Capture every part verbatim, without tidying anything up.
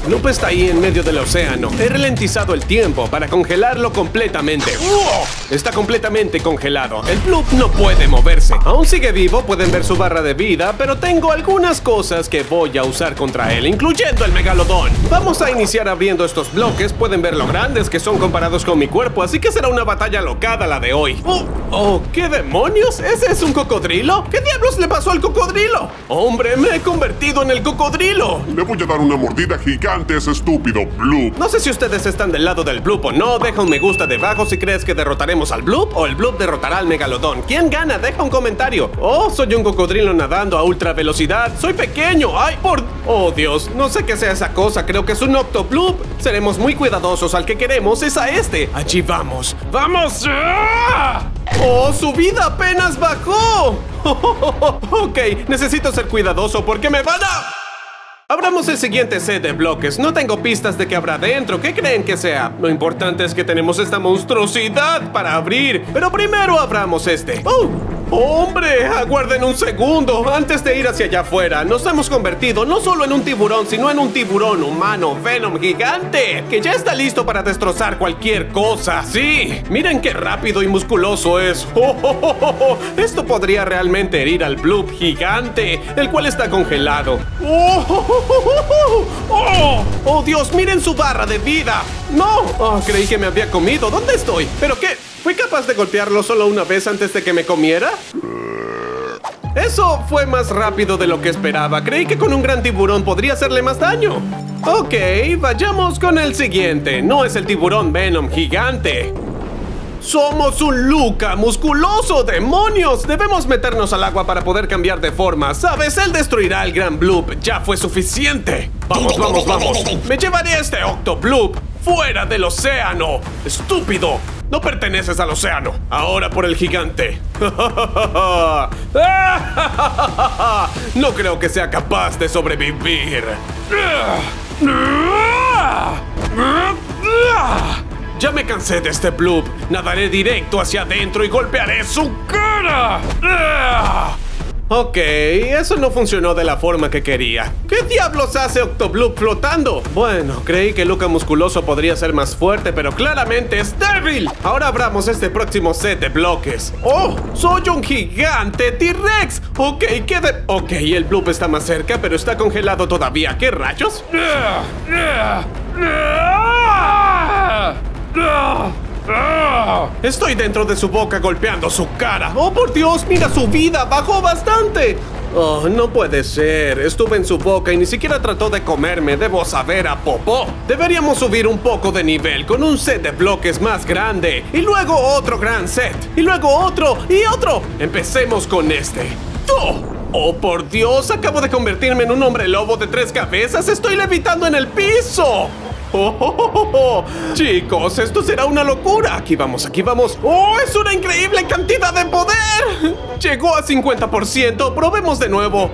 Bloop está ahí en medio del océano. He ralentizado el tiempo para congelarlo completamente. ¡Uh! Está completamente congelado. El Bloop no puede moverse. Aún sigue vivo, pueden ver su barra de vida, pero tengo algunas cosas que voy a usar contra él, incluyendo el megalodón. Vamos a iniciar abriendo estos bloques. Pueden ver lo grandes que son comparados con mi cuerpo, así que será una batalla locada la de hoy. ¡Oh! ¡Oh! ¿Qué demonios? ¿Ese es un cocodrilo? ¿Qué diablos le pasó al cocodrilo? ¡Hombre, me he convertido en el cocodrilo! Le voy a dar una mordida gigante a ese estúpido Bloop. No sé si ustedes están del lado del Bloop o no. Deja un me gusta debajo si crees que derrotaremos al Bloop o el Bloop derrotará al megalodón. ¿Quién gana? Deja un comentario. Oh, soy un cocodrilo nadando a ultra velocidad. Soy pequeño. ¡Ay, por... Oh, Dios! No sé qué sea esa cosa. Creo que es un Octobloop. Seremos muy cuidadosos. Al que queremos es a este. Allí vamos. ¡Vamos! ¡Ah! ¡Oh, su vida apenas bajó! Ok, necesito ser cuidadoso porque me van a... Abramos el siguiente set de bloques. No tengo pistas de qué habrá dentro. ¿Qué creen que sea? Lo importante es que tenemos esta monstruosidad para abrir. Pero primero abramos este. ¡Oh! ¡Hombre! Aguarden un segundo. Antes de ir hacia allá afuera, nos hemos convertido no solo en un tiburón, sino en un tiburón humano Venom gigante, que ya está listo para destrozar cualquier cosa. ¡Sí! Miren qué rápido y musculoso es. ¡Oh, oh, oh, oh, oh! Esto podría realmente herir al Bloop gigante, el cual está congelado. ¡Oh, oh, oh, oh, oh! ¡Oh, Dios! ¡Miren su barra de vida! ¡No! Oh, creí que me había comido. ¿Dónde estoy? ¿Pero qué? ¿Fui capaz de golpearlo solo una vez antes de que me comiera? Eso fue más rápido de lo que esperaba. Creí que con un gran tiburón podría hacerle más daño. Ok, vayamos con el siguiente. No es el tiburón Venom gigante. ¡Somos un Luca musculoso! ¡Demonios! Debemos meternos al agua para poder cambiar de forma. ¿Sabes? Él destruirá al gran Bloop. Ya fue suficiente. Vamos, vamos, vamos. Me llevaré a este Octobloop fuera del océano. ¡Estúpido! No perteneces al océano. Ahora por el gigante. No creo que sea capaz de sobrevivir. Ya me cansé de este Bloop. Nadaré directo hacia adentro y golpearé su cara. Ok, eso no funcionó de la forma que quería. ¿Qué diablos hace Octobloop flotando? Bueno, creí que Luca musculoso podría ser más fuerte, pero claramente es débil. Ahora abramos este próximo set de bloques. ¡Oh! ¡Soy un gigante T-Rex! Ok, ¿qué de...? Ok, el Bloop está más cerca, pero está congelado todavía. ¿Qué rayos? Estoy dentro de su boca golpeando su cara. ¡Oh, por Dios! ¡Mira su vida! ¡Bajó bastante! Oh, no puede ser. Estuve en su boca y ni siquiera trató de comerme. Debo saber a popó. Deberíamos subir un poco de nivel con un set de bloques más grande. Y luego otro gran set. Y luego otro y otro. Empecemos con este. ¡Oh! ¡Oh, por Dios! Acabo de convertirme en un hombre lobo de tres cabezas. ¡Estoy levitando en el piso! Oh, oh, oh, oh. Chicos, esto será una locura. Aquí vamos, aquí vamos. ¡Oh, es una increíble cantidad de poder! Llegó a cincuenta por ciento. Probemos de nuevo.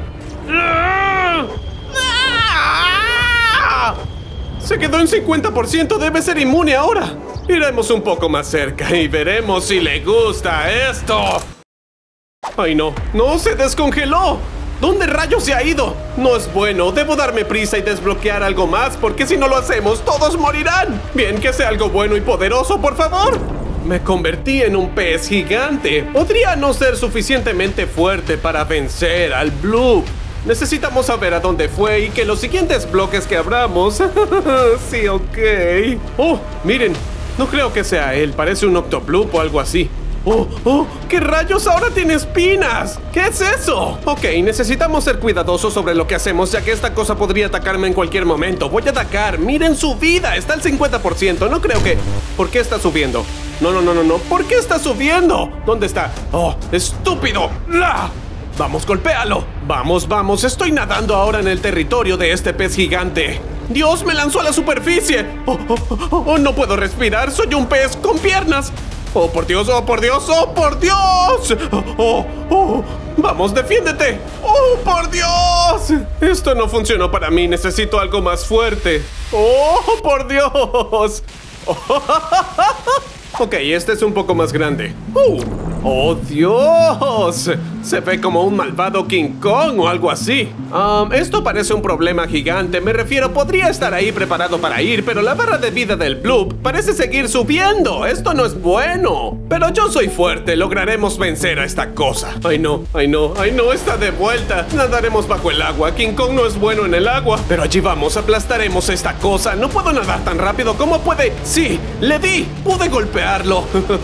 Se quedó en cincuenta por ciento. Debe ser inmune ahora. Iremos un poco más cerca y veremos si le gusta esto. ¡Ay, no! ¡No, se descongeló! ¿Dónde rayos se ha ido? No es bueno, debo darme prisa y desbloquear algo más, porque si no lo hacemos, todos morirán. Bien, que sea algo bueno y poderoso, por favor. Me convertí en un pez gigante. Podría no ser suficientemente fuerte para vencer al Bloop. Necesitamos saber a dónde fue y que los siguientes bloques que abramos... Sí, ok. Oh, miren, no creo que sea él, parece un Octobloop o algo así. ¡Oh, oh! ¿Qué rayos ahora tiene espinas? ¿Qué es eso? Ok, necesitamos ser cuidadosos sobre lo que hacemos, ya que esta cosa podría atacarme en cualquier momento. Voy a atacar. Miren su vida. Está al cincuenta por ciento. No creo que... ¿Por qué está subiendo? No, no, no, no, no. ¿Por qué está subiendo? ¿Dónde está? ¡Oh, estúpido! ¡Ah! Vamos, golpéalo. Vamos, vamos. Estoy nadando ahora en el territorio de este pez gigante. ¡Dios, me lanzó a la superficie! ¡Oh, oh, oh, oh! No puedo respirar. Soy un pez con piernas. ¡Oh, por Dios! ¡Oh, por Dios! ¡Oh, por Dios! ¡Oh, oh, oh! ¡Vamos, defiéndete! ¡Oh, por Dios! Esto no funcionó para mí. Necesito algo más fuerte. ¡Oh, por Dios! Oh, ok, este es un poco más grande. ¡Uh! ¡Oh, Dios! Se ve como un malvado King Kong o algo así. Um, esto parece un problema gigante. Me refiero, podría estar ahí preparado para ir, pero la barra de vida del Bloop parece seguir subiendo. Esto no es bueno. Pero yo soy fuerte. Lograremos vencer a esta cosa. ¡Ay, no! ¡Ay, no! ¡Ay, no! Está de vuelta. Nadaremos bajo el agua. King Kong no es bueno en el agua. Pero allí vamos. Aplastaremos esta cosa. No puedo nadar tan rápido. ¿Cómo puede? ¡Sí! ¡Le di! ¡Pude golpearlo!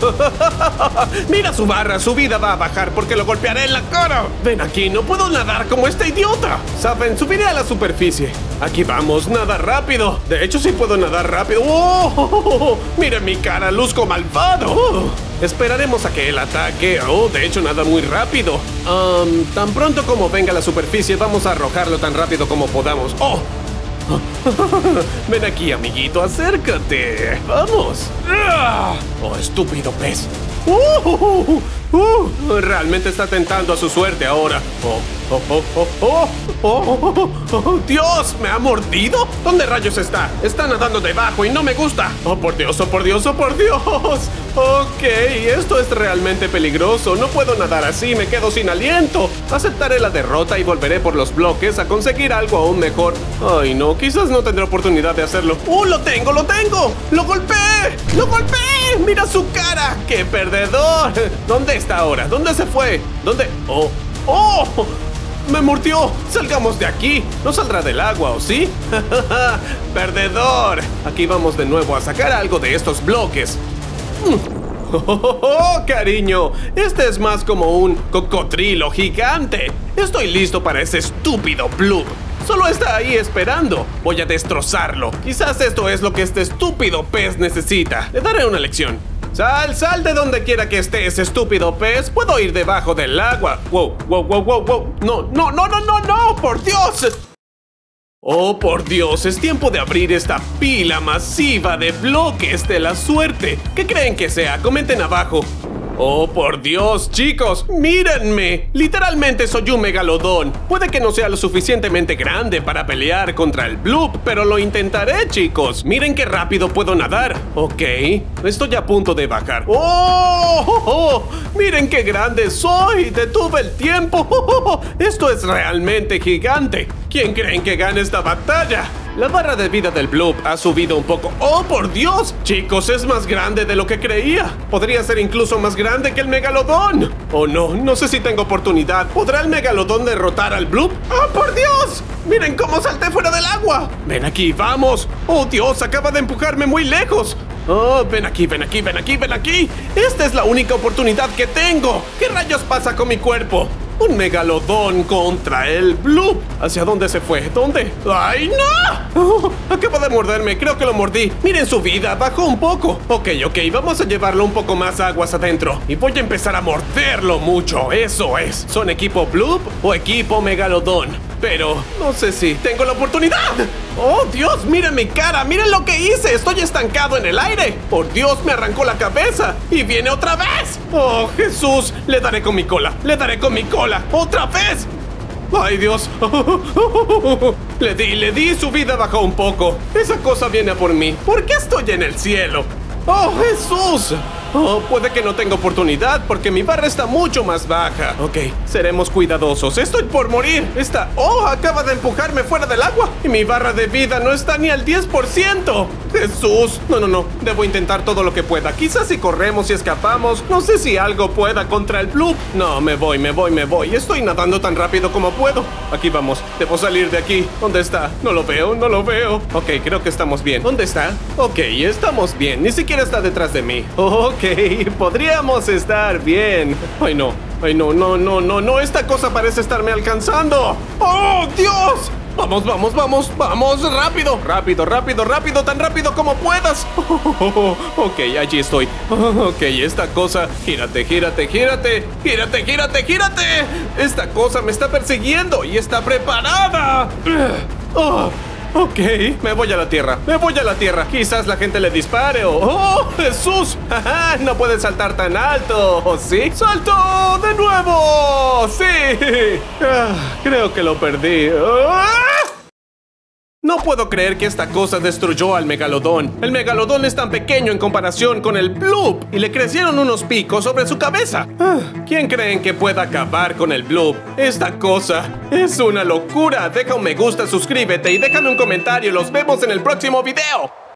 Mira su barra. Su vida va a bajar porque lo golpearé en la cara. Ven aquí. No puedo nadar como este idiota. ¿Saben? Subiré a la superficie. Aquí vamos. Nada rápido. De hecho, sí puedo nadar rápido. ¡Oh! ¡Miren mi cara! ¡Luzco malvado! Oh. Esperaremos a que él ataque. Oh, de hecho, nada muy rápido. Um, tan pronto como venga a la superficie, vamos a arrojarlo tan rápido como podamos. ¡Oh! Ven aquí, amiguito, acércate. ¡Vamos! ¡Oh, estúpido pez! Uh, uh, uh, uh, realmente está tentando a su suerte ahora. Oh, oh, oh, oh, oh, oh, oh, oh, oh, Dios, ¿me ha mordido? ¿Dónde rayos está? Está nadando debajo y no me gusta. Oh, por Dios, oh, por Dios, oh, por Dios. Ok, esto es realmente peligroso. No puedo nadar así, me quedo sin aliento. Aceptaré la derrota y volveré por los bloques a conseguir algo aún mejor. Ay, no, quizás no tendré oportunidad de hacerlo. ¡Uh, lo tengo, lo tengo! ¡Lo golpeé! ¡Lo golpeé! ¡Mira su cara! ¡Qué perdedor! ¿Dónde está ahora? ¿Dónde se fue? ¿Dónde? ¡Oh! ¡Oh! ¡Me mordió! ¡Salgamos de aquí! No saldrá del agua, ¿o sí? ¡Perdedor! Aquí vamos de nuevo a sacar algo de estos bloques. Oh, oh, oh, cariño, este es más como un cocodrilo gigante. Estoy listo para ese estúpido Bloop. Solo está ahí esperando. Voy a destrozarlo. Quizás esto es lo que este estúpido pez necesita. Le daré una lección. Sal, sal de donde quiera que estés, estúpido pez. Puedo ir debajo del agua. Wow, wow, wow, wow, wow. No, no, no, no, no, no, por Dios. Oh, por Dios, es tiempo de abrir esta pila masiva de bloques de la suerte. ¿Qué creen que sea? Comenten abajo. Oh, por Dios, chicos, mírenme. Literalmente soy un megalodón. Puede que no sea lo suficientemente grande para pelear contra el Bloop, pero lo intentaré, chicos. Miren qué rápido puedo nadar. Ok, estoy a punto de bajar. ¡Oh! oh, oh! ¡Miren qué grande soy! ¡Detuve el tiempo! ¡Oh, oh, oh! Esto es realmente gigante. ¿Quién creen que gane esta batalla? La barra de vida del Bloop ha subido un poco. ¡Oh, por Dios! Chicos, es más grande de lo que creía. Podría ser incluso más grande que el megalodón. Oh, no, no sé si tengo oportunidad. ¿Podrá el megalodón derrotar al Bloop? ¡Oh, por Dios! ¡Miren cómo salté fuera del agua! ¡Ven aquí, vamos! ¡Oh, Dios! Acaba de empujarme muy lejos. Oh, ven aquí, ven aquí, ven aquí, ven aquí. Esta es la única oportunidad que tengo. ¿Qué rayos pasa con mi cuerpo? Un megalodón contra el Bloop. ¿Hacia dónde se fue? ¿Dónde? ¡Ay, no! Oh, acaba de morderme, creo que lo mordí. Miren su vida, bajó un poco. Ok, ok, vamos a llevarlo un poco más aguas adentro. Y voy a empezar a morderlo mucho, eso es. ¿Son equipo Bloop o equipo megalodón? Pero no sé si tengo la oportunidad. ¡Oh, Dios! ¡Miren mi cara! ¡Miren lo que hice! ¡Estoy estancado en el aire! ¡Por Dios! ¡Me arrancó la cabeza! ¡Y viene otra vez! ¡Oh, Jesús! Le daré con mi cola. Le daré con mi cola. ¡Otra vez! ¡Ay, Dios! Le di, le di. Su vida bajó un poco. Esa cosa viene a por mí. ¿Por qué estoy en el cielo? ¡Oh, Jesús! Oh, puede que no tenga oportunidad porque mi barra está mucho más baja. Ok, seremos cuidadosos. Estoy por morir. Está... Oh, acaba de empujarme fuera del agua. Y mi barra de vida no está ni al diez por ciento. Jesús. No, no, no. Debo intentar todo lo que pueda. Quizás si corremos y escapamos, no sé si algo pueda contra el Bloop. No, me voy, me voy, me voy. Estoy nadando tan rápido como puedo. Aquí vamos. Debo salir de aquí. ¿Dónde está? No lo veo, no lo veo. Ok, creo que estamos bien. ¿Dónde está? Ok, estamos bien. Ni siquiera está detrás de mí. Ok. Podríamos estar bien. Ay, no. Ay, no, no, no, no, no. Esta cosa parece estarme alcanzando. ¡Oh, Dios! Vamos, vamos, vamos, vamos. Rápido, rápido, rápido, rápido. Tan rápido como puedas. Oh, oh, oh. Ok, allí estoy. Oh, ok, esta cosa. Gírate, gírate, gírate. Gírate, gírate, gírate. Esta cosa me está persiguiendo y está preparada. Oh. Ok, me voy a la tierra, me voy a la tierra. Quizás la gente le dispare o... ¡Oh, Jesús! No puede saltar tan alto, ¿sí? ¡Salto de nuevo! ¡Sí! Ah, creo que lo perdí. ¡Ah! No puedo creer que esta cosa destruyó al megalodón. El megalodón es tan pequeño en comparación con el Bloop y le crecieron unos picos sobre su cabeza. Ah, ¿quién creen que pueda acabar con el Bloop? Esta cosa es una locura. Deja un me gusta, suscríbete y déjame un comentario. Los vemos en el próximo video.